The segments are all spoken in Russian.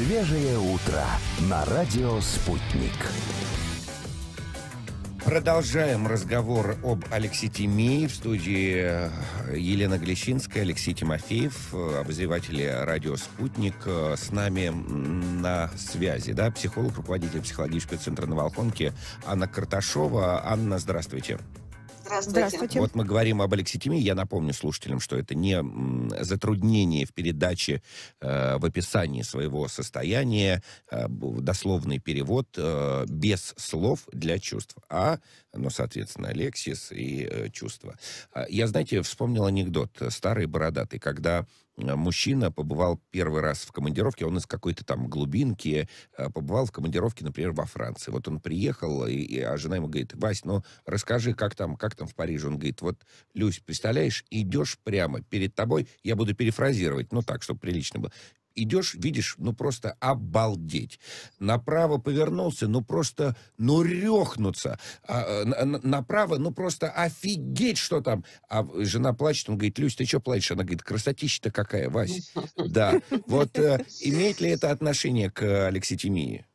Свежее утро на радио «Спутник». Продолжаем разговор об алекситимии. В студии Елена Глещинская, Алексей Тимофеев, обозреватели радио «Спутник». С нами на связи, да, психолог, руководитель психологического центра на Волхонке Анна Карташова. Анна, здравствуйте. Здравствуйте. Вот мы говорим об алекситимии. Я напомню слушателям, что это не затруднение в передаче, в описании своего состояния, дословный перевод без слов для чувств, соответственно, лексис и чувства. Я, знаете, вспомнил анекдот старый бородатый, когда мужчина побывал первый раз в командировке, он из какой-то там глубинки побывал в командировке, например, во Франции. Вот он приехал, а жена ему говорит: Вась, ну расскажи, как там в Париже. Он говорит: вот, Люсь, представляешь, идешь прямо перед тобой, я буду перефразировать, так, чтобы прилично было. Идешь, видишь, просто обалдеть. Направо повернулся, просто, рехнуться. Направо, просто офигеть, что там. А жена плачет, он говорит: Люсь, ты что плачешь? Она говорит: красотища-то какая, Вась. Да. Вот имеет ли это отношение к алекситимии?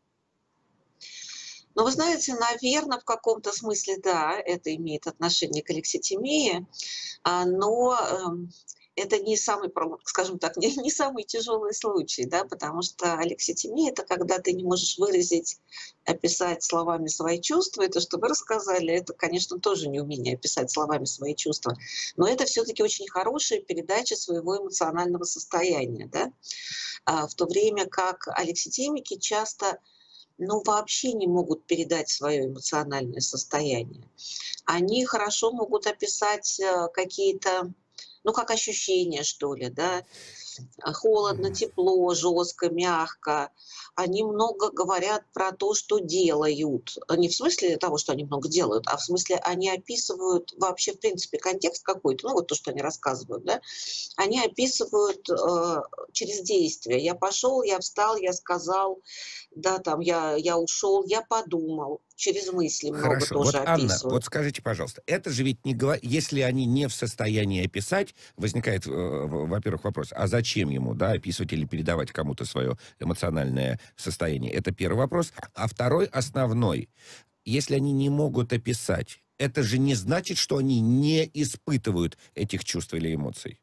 Вы знаете, наверное, в каком-то смысле, да, это имеет отношение к алекситимии, но это не самый, скажем так, не самый тяжелый случай, да, потому что алекситимия – это когда ты не можешь выразить, описать словами свои чувства. И то, что вы рассказали, это, конечно, тоже неумение описать словами свои чувства, но это все-таки очень хорошая передача своего эмоционального состояния, да, в то время как алекситимики часто вообще не могут передать свое эмоциональное состояние. Они хорошо могут описать какие-то, как ощущения, что ли, да, холодно, тепло, жестко, мягко. Они много говорят про то, что делают. Не в смысле того, что они много делают, а в смысле они описывают вообще, в принципе, контекст какой-то, то, что они рассказывают, да, они описывают через действие. Я пошел, я встал, я сказал, да, там, я ушел, я подумал. Через мысли много Хорошо. тоже Вот, Анна, описывают. скажите, пожалуйста, это же ведь не если они не в состоянии описать, возникает, во-первых, вопрос: а зачем ему, да, описывать или передавать кому-то свое эмоциональное состояние? Это первый вопрос. А второй, основной: если они не могут описать, это же не значит, что они не испытывают этих чувств или эмоций.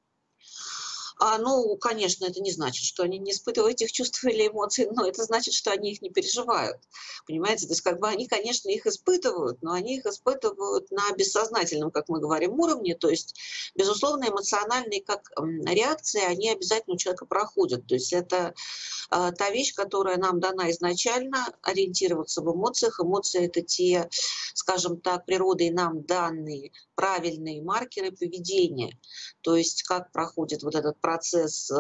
Конечно, это не значит, что они не испытывают этих чувств или эмоций, но это значит, что они их не переживают. Понимаете? То есть они, конечно, их испытывают, но они их испытывают на бессознательном, как мы говорим, уровне. То есть, безусловно, эмоциональные как реакции, они обязательно у человека проходят. То есть это та вещь, которая нам дана изначально, ориентироваться в эмоциях. Эмоции – это те, скажем так, природой нам данные правильные маркеры поведения. То есть как проходит вот этот процесс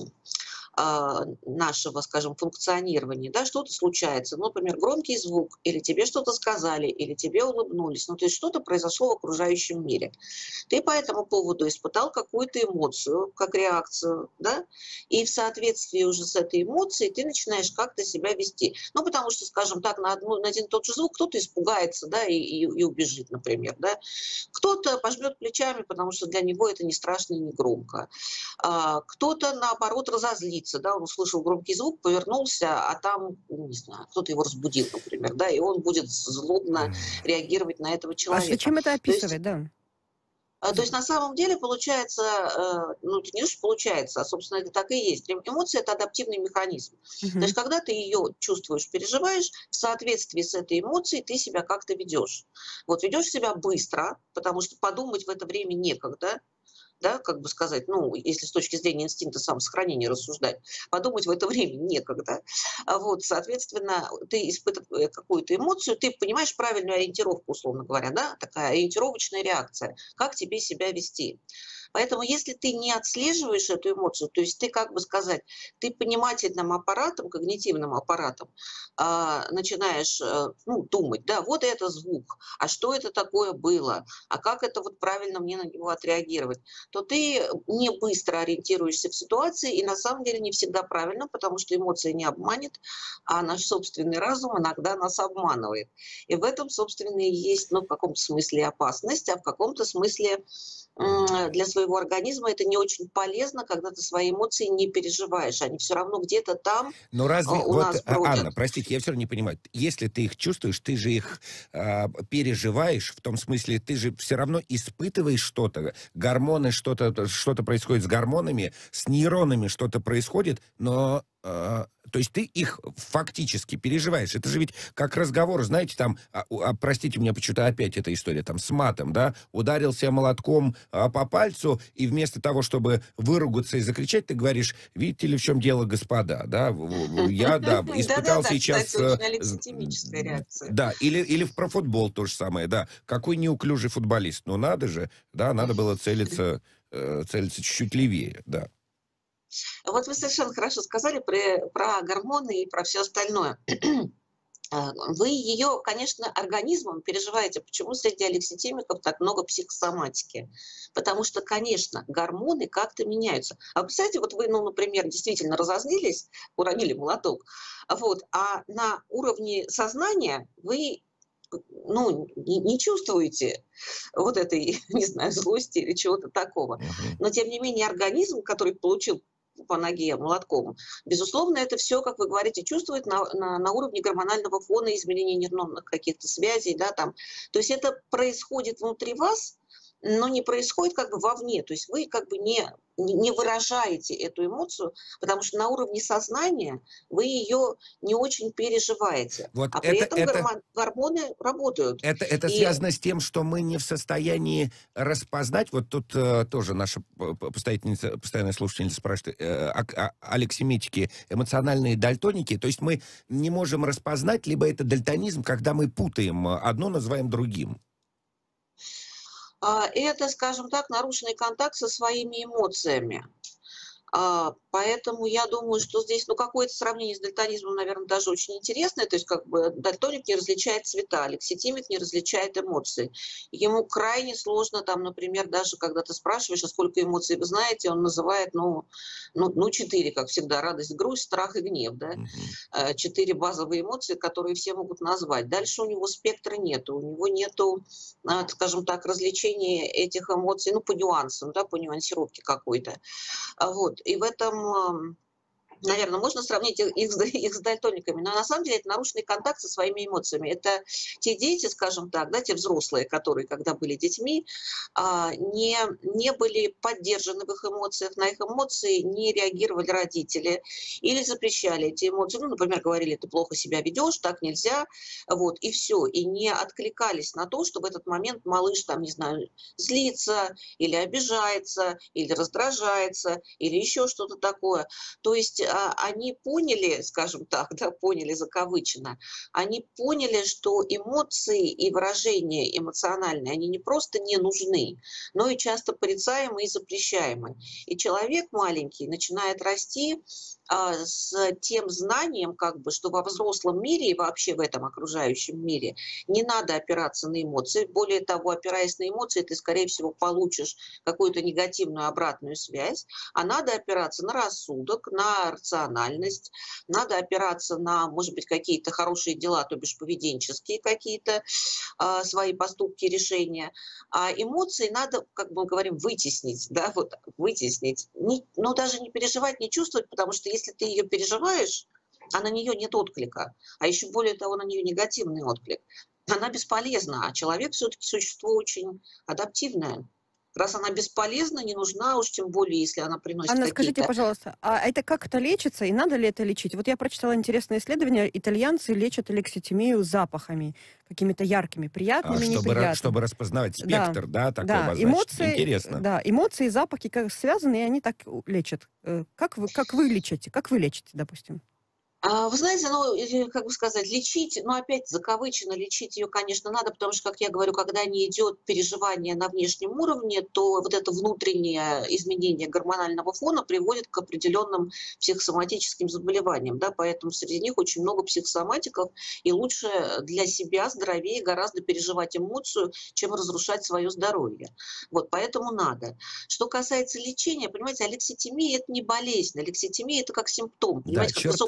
нашего, скажем, функционирования, да, что-то случается, например, громкий звук, или тебе что-то сказали, или тебе улыбнулись, то есть что-то произошло в окружающем мире. Ты по этому поводу испытал какую-то эмоцию, как реакцию, да, и в соответствии уже с этой эмоцией ты начинаешь как-то себя вести. Потому что, скажем так, на один и тот же звук кто-то испугается, да, и убежит, например, да. Кто-то пожмет плечами, потому что для него это не страшно и не громко. Кто-то, наоборот, разозлится. Да, он услышал громкий звук, повернулся, а там, не знаю, кто-то его разбудил, например, да, и он будет злобно реагировать на этого человека. А зачем это описывать, да? То есть на самом деле получается, это не то, что получается, а, собственно, это так и есть. Эмоция – это адаптивный механизм. То есть когда ты ее чувствуешь, переживаешь, в соответствии с этой эмоцией ты себя как-то ведешь. Ведешь себя быстро, потому что подумать в это время некогда. Да, как бы сказать, если с точки зрения инстинкта самосохранения рассуждать, подумать в это время некогда. Соответственно, ты испытываешь какую-то эмоцию, ты понимаешь правильную ориентировку, условно говоря, да, такая ориентировочная реакция, как тебе себя вести. Поэтому если ты не отслеживаешь эту эмоцию, то есть ты, как бы сказать, ты понимательным аппаратом, когнитивным аппаратом начинаешь думать, да, вот это звук, а что это такое было, а как это правильно мне на него отреагировать, то ты не быстро ориентируешься в ситуации, и на самом деле не всегда правильно, потому что эмоция не обманет, а наш собственный разум иногда нас обманывает. И в этом, собственно, и есть, в каком-то смысле опасность, а в каком-то смысле Для своего организма это не очень полезно, когда ты свои эмоции не переживаешь. Они все равно где-то там Но разве, у нас бродят. Анна, простите, я все равно не понимаю, если ты их чувствуешь, ты же их переживаешь, в том смысле, ты же все равно испытываешь что-то, гормоны, что-то происходит с гормонами, с нейронами что-то происходит, но... то есть ты их фактически переживаешь. Это же ведь как разговор, знаете, там, простите меня, почему-то опять эта история, там, с матом, да, ударился молотком по пальцу, и вместо того, чтобы выругаться и закричать, ты говоришь, видите ли, в чем дело, господа, да, я, да, испытал Да-да-да, сейчас... кстати, очень алекситимическая реакция. Да, или про футбол то же самое, да. Какой неуклюжий футболист, ну надо же, да, надо было целиться чуть-чуть левее, да. Вот вы совершенно хорошо сказали про гормоны и про все остальное. Вы ее, конечно, организмом переживаете. Почему среди алекситимиков так много психосоматики? Потому что, конечно, гормоны как-то меняются. А представьте, вот вы, ну, например, действительно разозлились, уронили молоток, вот, а на уровне сознания вы ну, не чувствуете вот этой, не знаю, злости или чего-то такого. Мгм. Но, тем не менее, организм, который получил по ноге молотком, безусловно, это все, как вы говорите, чувствует на уровне гормонального фона, изменения нейронных каких-то связей, да, там. То есть это происходит внутри вас, но не происходит как бы вовне. То есть вы как бы не выражаете эту эмоцию, потому что на уровне сознания вы ее не очень переживаете. Вот А при этом гормоны работают. это И связано с тем, что мы не в состоянии распознать. Вот тут тоже наша постоянная слушательница спрашивает, алексиметики, эмоциональные дальтоники. То есть мы не можем распознать, либо это дальтонизм, когда мы путаем одно, называем другим. это, скажем так, нарушенный контакт со своими эмоциями. Поэтому я думаю, что здесь, ну, какое-то сравнение с дальтонизмом, наверное, даже очень интересное. То есть, как бы, дальтоник не различает цвета, алекситимик не различает эмоции. Ему крайне сложно, там, например, даже когда ты спрашиваешь, а сколько эмоций вы знаете, он называет, ну 4, как всегда, радость, грусть, страх и гнев, да. Мгм. 4 базовые эмоции, которые все могут назвать. Дальше у него спектра нету, у него нету, скажем так, развлечения этих эмоций, ну, по нюансам, да, по нюансировке какой-то. Вот. И в этом, наверное, можно сравнить их с дальтониками, но на самом деле это нарушенный контакт со своими эмоциями. Это те дети, скажем так, да, те взрослые, которые, когда были детьми, не были поддержаны в их эмоциях, на их эмоции не реагировали родители или запрещали эти эмоции. Ну, например, говорили, ты плохо себя ведешь, так нельзя, вот, и все. И не откликались на то, что в этот момент малыш, там, не знаю, злится или обижается, или раздражается, или еще что-то такое. То есть они поняли, скажем так, да, поняли закавычено, они поняли, что эмоции и выражения эмоциональные, они не просто не нужны, но и часто порицаемы и запрещаемы. И человек маленький начинает расти с тем знанием, как бы, что во взрослом мире и вообще в этом окружающем мире не надо опираться на эмоции. Более того, опираясь на эмоции, ты, скорее всего, получишь какую-то негативную обратную связь, а надо опираться на рассудок, на рациональность, надо опираться на, может быть, какие-то хорошие дела, то бишь поведенческие какие-то свои поступки, решения. А эмоции надо, как мы говорим, вытеснить, да, вот вытеснить. Но даже не переживать, не чувствовать, потому что если ты ее переживаешь, а на нее нет отклика, а еще более того, на нее негативный отклик, она бесполезна, а человек все-таки существо очень адаптивное. Раз она бесполезна, не нужна, уж тем более, если она приносит Анна, скажите, какие-то... пожалуйста, а это как-то лечится и надо ли это лечить? Вот я прочитала интересное исследование, итальянцы лечат алекситимию запахами, какими-то яркими, приятными, неприятными. Чтобы распознавать спектр, да, такой да, обозначить. эмоции, Интересно. да, эмоции и запахи как связаны, и они так лечат. Как вы лечите? Как вы лечите, допустим? Вы знаете, ну, как бы сказать, лечить, ну, опять закавычено, лечить ее, конечно, надо, потому что, как я говорю, когда не идет переживание на внешнем уровне, то вот это внутреннее изменение гормонального фона приводит к определенным психосоматическим заболеваниям, да, поэтому среди них очень много психосоматиков, и лучше для себя здоровее гораздо переживать эмоцию, чем разрушать свое здоровье. Вот, поэтому надо. Что касается лечения, понимаете, алекситимия – это не болезнь, алекситимия – это как симптом, Да, понимаете, как черта высокая такая. температура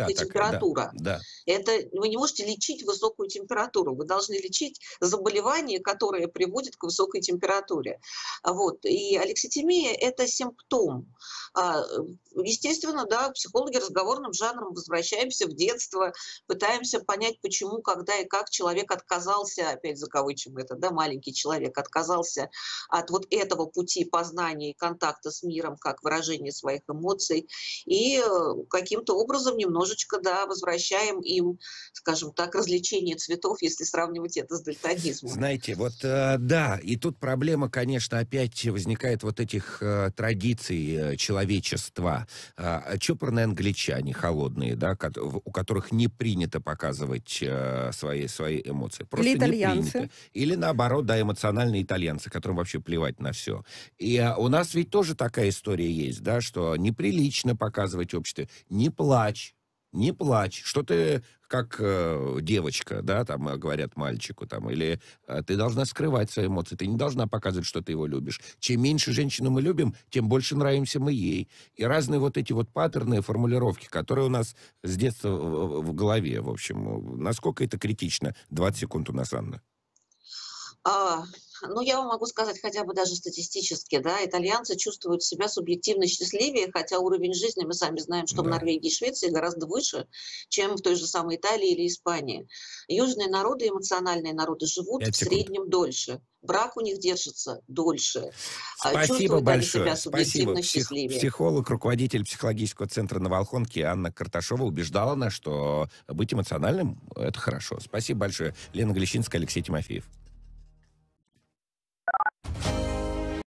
да, температура. да. Это вы не можете лечить высокую температуру, вы должны лечить заболевание, которое приводит к высокой температуре. Вот. И алекситимия – это симптом. Естественно, да, психологи разговорным жанром возвращаемся в детство, пытаемся понять, почему, когда и как человек отказался, опять закавычим это, да, маленький человек отказался от вот этого пути познания и контакта с миром, как выражение своих эмоций, и каким-то образом немножечко, да, возвращаем им, скажем так, развлечение цветов, если сравнивать это с дальтонизмом. Знаете, вот да, и тут проблема, конечно, опять возникает вот этих традиций человечества. Чопорные англичане, холодные, да, у которых не принято показывать свои эмоции. Просто Или не итальянцы. принято. Или наоборот, да, эмоциональные итальянцы, которым вообще плевать на все. И у нас ведь тоже такая история есть, да, что неприлично показывать обществу. Не плачь. Не плачь, что ты как девочка, да, там говорят мальчику, там, или ты должна скрывать свои эмоции, ты не должна показывать, что ты его любишь. Чем меньше женщину мы любим, тем больше нравимся мы ей. И разные вот эти вот паттерны, формулировки, которые у нас с детства в голове, в общем, насколько это критично? 20 секунд у нас, Анна. Ну, я вам могу сказать хотя бы даже статистически, да, итальянцы чувствуют себя субъективно счастливее, хотя уровень жизни, мы сами знаем, что в Да. Норвегии и Швеции гораздо выше, чем в той же самой Италии или Испании. Южные народы, эмоциональные народы живут 5 в секунд. среднем дольше. Брак у них держится дольше. Спасибо Чувствуют они себя большое. Спасибо. субъективно счастливее. Психолог, руководитель психологического центра на Волхонке Анна Карташова убеждала нас, что быть эмоциональным – это хорошо. Спасибо большое. Лена Глещинская, Алексей Тимофеев.